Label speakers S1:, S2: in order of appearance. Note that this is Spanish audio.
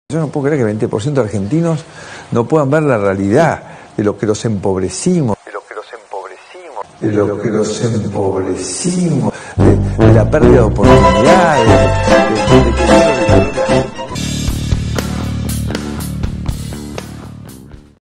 S1: Yo no puedo creer que 20% de argentinos no puedan ver la realidad de lo que los empobrecimos, de la pérdida de oportunidades.